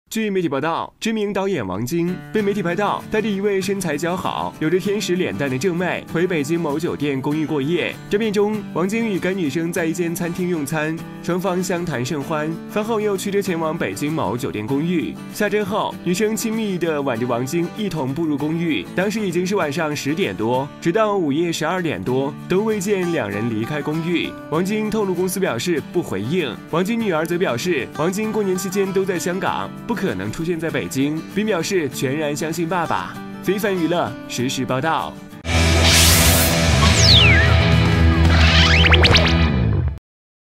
据媒体报道，知名导演王晶被媒体拍到带着一位身材姣好、有着天使脸蛋的正妹回北京某酒店公寓过夜。照片中，王晶与该女生在一间餐厅用餐，双方相谈甚欢。饭后又驱车前往北京某酒店公寓。下车后，女生亲密地挽着王晶一同步入公寓。当时已经是晚上10点多，直到午夜12点多都未见两人离开公寓。王晶透露，公司表示不回应。王晶女儿则表示，王晶过年期间都在香港，不可能出现在北京，并表示全然相信爸爸。非凡娱乐实时报道。